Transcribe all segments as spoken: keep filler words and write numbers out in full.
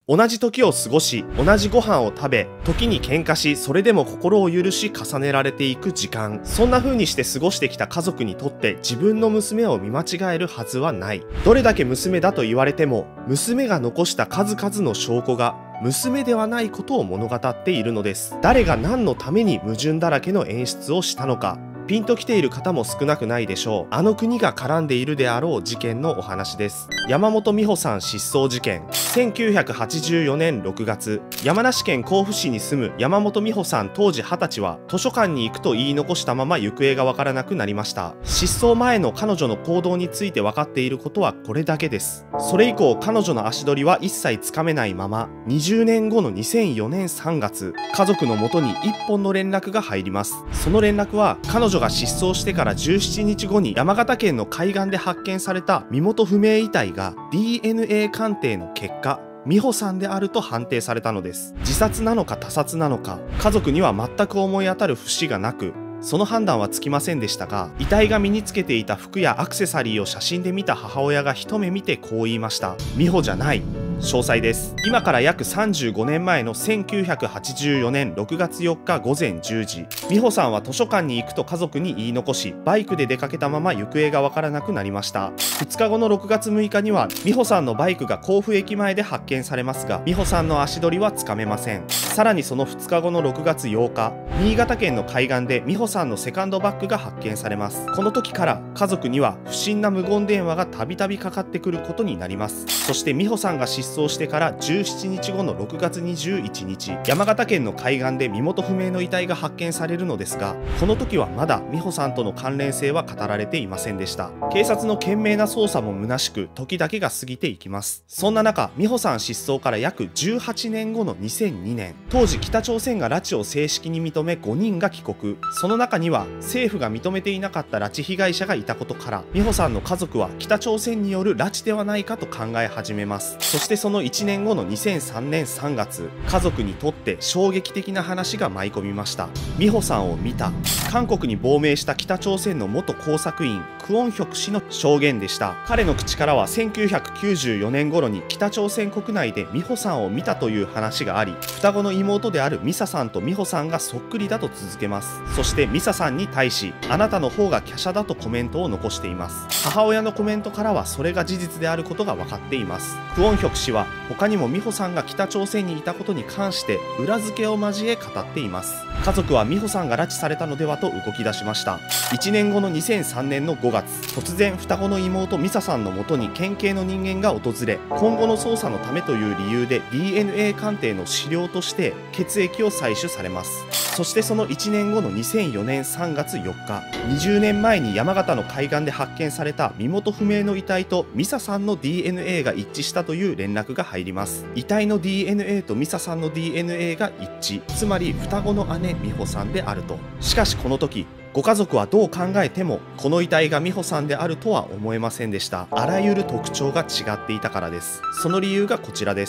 同じ時を過ごし、同じご飯を食べ、時に喧嘩し、それでも心を許し重ねられていく時間。そんな風にして過ごしてきた家族にとって自分の娘を見間違えるはずはない。どれだけ娘だと言われても、娘が残した数々の証拠が娘ではないことを物語っているのです。誰が何のために矛盾だらけの演出をしたのか。ピンときている方も少なくないでしょう。あの国が絡んでいるであろう事件のお話です。山本美穂さん失踪事件。せんきゅうひゃくはちじゅうよねんろくがつ、山梨県甲府市に住む山本美穂さん当時はたちは図書館に行くと言い残したまま行方がわからなくなりました。失踪前の彼女の行動について分かっていることはこれだけです。それ以降彼女の足取りは一切つかめないまま、にじゅうねんごのにせんよねんさんがつ、家族のもとにいっぽんの連絡が入ります。その連絡は彼女が失踪してからじゅうしちにちごに山形県の海岸で発見された身元不明遺体が ディーエヌエー 鑑定の結果、美穂さんであると判定されたのです。自殺なのか他殺なのか、家族には全く思い当たる節がなく、その判断はつきませんでしたが、遺体が身につけていた服やアクセサリーを写真で見た母親が一目見てこう言いました。美穂じゃない。詳細です。今から約さんじゅうごねんまえのせんきゅうひゃくはちじゅうよねんろくがつよっかごぜんじゅうじ、美穂さんは図書館に行くと家族に言い残し、バイクで出かけたまま行方がわからなくなりました。ふつかごのろくがつむいかには美穂さんのバイクが甲府駅前で発見されますが、美穂さんの足取りはつかめません。さらにそのふつかごのろくがつようか、新潟県の海岸で美穂さんのセカンドバッグが発見されます。この時から家族には不審な無言電話がたびたびかかってくることになります。そして美穂さんが失踪してからじゅうしちにちごのろくがつにじゅういちにち、山形県の海岸で身元不明の遺体が発見されるのですが、この時はまだ美穂さんとの関連性は語られていませんでした。警察の懸命な捜査も虚しく、時だけが過ぎていきます。そんな中、美穂さん失踪から約じゅうはちねんごのにせんにねん、当時北朝鮮が拉致を正式に認めごにんが帰国。その中には政府が認めていなかった拉致被害者がいたことから、美穂さんの家族は北朝鮮による拉致ではないかと考え始めます。そしてそのいちねんごのにせんさんねんさんがつ、家族にとって衝撃的な話が舞い込みました。美穂さんを見た。韓国に亡命した北朝鮮の元工作員クォンヒョク氏の証言でした。彼の口からはせんきゅうひゃくきゅうじゅうよねん頃に北朝鮮国内で美穂さんを見たという話があり、双子の妹であるミサさんと美穂さんがそっくりだと続けます。そしてミサさんに対し、あなたの方が華奢だとコメントを残しています。母親のコメントからはそれが事実であることが分かっています。クォンヒョク氏は他にも美穂さんが北朝鮮にいたことに関して裏付けを交え語っています。家族は美穂さんが拉致されたのではと動き出しました。いちねんごのにせんさんねんのごがつ、突然双子の妹ミサさんのもとに県警の人間が訪れ、今後の捜査のためという理由で ディーエヌエー 鑑定の資料として血液を採取されます。そしてそのいちねんごのにせんよねんさんがつよっか、にじゅうねんまえに山形の海岸で発見された身元不明の遺体とミサさんの ディーエヌエー が一致したという連絡が入ります。遺体の ディーエヌエー とミサさんの ディーエヌエー が一致、つまり双子の姉美穂さんであると。しかしこの時、ご家族はどう考えてもこの遺体が美穂さんであるとは思えませんでした。あらゆる特徴が違っていたからです。その理由がこちらです。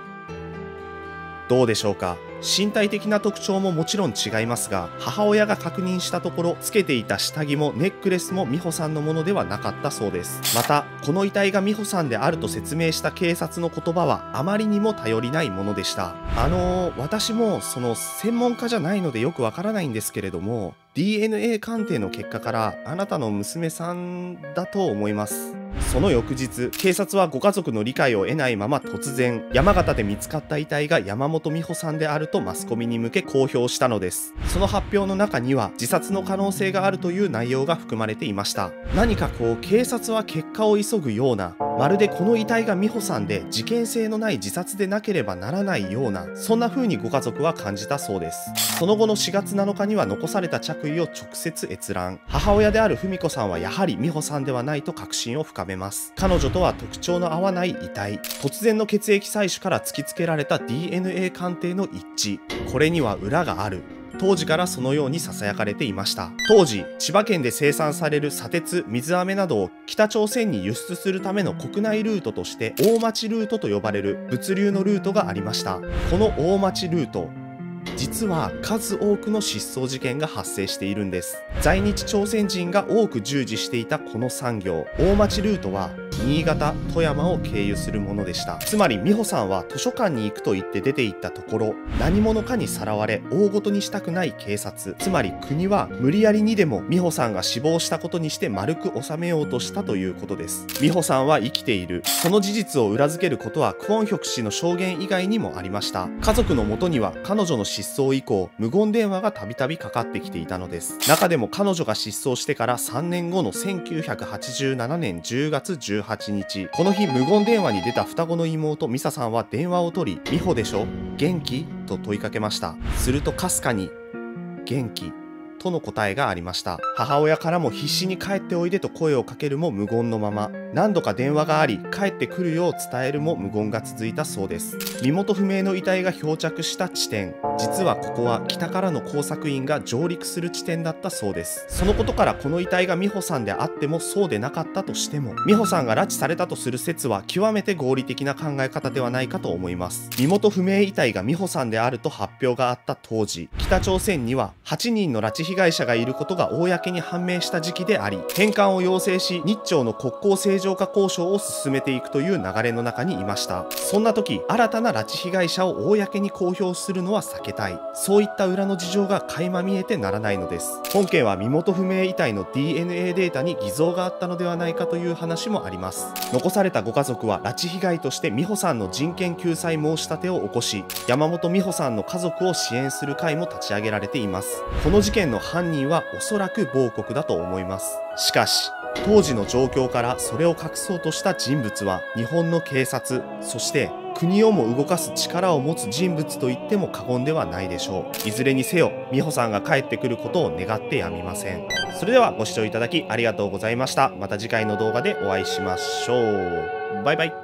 どうでしょうか。身体的な特徴ももちろん違いますが、母親が確認したところ、つけていた下着もネックレスも美穂さんのものではなかったそうです。また、この遺体が美穂さんであると説明した警察の言葉はあまりにも頼りないものでした。あのー、私もその専門家じゃないのでよくわからないんですけれども、ディーエヌエー 鑑定の結果からあなたの娘さんだと思います。その翌日、警察はご家族の理解を得ないまま突然、山形で見つかった遺体が山本美穂さんであるとマスコミに向け公表したのです。その発表の中には自殺の可能性があるという内容が含まれていました。何かこう警察は結果を急ぐような、まるでこの遺体が美穂さんで事件性のない自殺でなければならないような、そんな風にご家族は感じたそうです。その後のしがつなのかには残された着衣を直接閲覧。母親である文子さんはやはり美穂さんではないと確信を深めます。彼女とは特徴の合わない遺体。突然の血液採取から突きつけられた ディーエヌエー 鑑定の一致。これには裏がある。当時からそのように囁かれていました。当時、千葉県で生産される砂鉄、水飴などを北朝鮮に輸出するための国内ルートとして大町ルートと呼ばれる物流のルートがありました。この大町ルート、実は数多くの失踪事件が発生しているんです。在日朝鮮人が多く従事していたこの産業、大町ルートは新潟、富山を経由するものでした。つまり美穂さんは図書館に行くと言って出て行ったところ、何者かにさらわれ大ごとにしたくない警察、つまり国は無理やりにでも美穂さんが死亡したことにして丸く収めようとしたということです。美穂さんは生きている。その事実を裏付けることはクォンヒョク氏の証言以外にもありました。家族のもとには彼女の失踪以降、無言電話がたびたびかかってきていたのです。中でも彼女が失踪してからさんねんごのせんきゅうひゃくはちじゅうななねんじゅうがつじゅうはちにち、この日無言電話に出た双子の妹ミサさんは電話を取り、美穂でしょ？元気？と問いかけました。するとかすかに、元気との答えがありました。母親からも必死に帰っておいでと声をかけるも無言のまま、何度か電話があり帰ってくるよう伝えるも無言が続いたそうです。身元不明の遺体が漂着した地点、実はここは北からの工作員が上陸する地点だったそうです。そのことからこの遺体が美穂さんであってもそうでなかったとしても、美穂さんが拉致されたとする説は極めて合理的な考え方ではないかと思います。身元不明遺体が美穂さんであると発表があった当時、北朝鮮にははちにんの拉致被害者がいることが公に判明した時期であり、返還を要請し日朝の国交正常化交渉を進めていくという流れの中にいました。そんな時、新たな拉致被害者を公に公表するのは避けたい、そういった裏の事情が垣間見えてならないのです。本件は身元不明遺体の ディーエヌエー データに偽造があったのではないかという話もあります。残されたご家族は拉致被害として美穂さんの人権救済申し立てを起こし、山本美穂さんの家族を支援する会も立ち上げられています。この事件の犯人はおそらく亡国だと思います。しかし当時の状況からそれを隠そうとした人物は日本の警察、そして国をも動かす力を持つ人物と言っても過言ではないでしょう。いずれにせよ美穂さんが帰ってくることを願ってやみません。それではご視聴いただきありがとうございました。また次回の動画でお会いしましょう。バイバイ。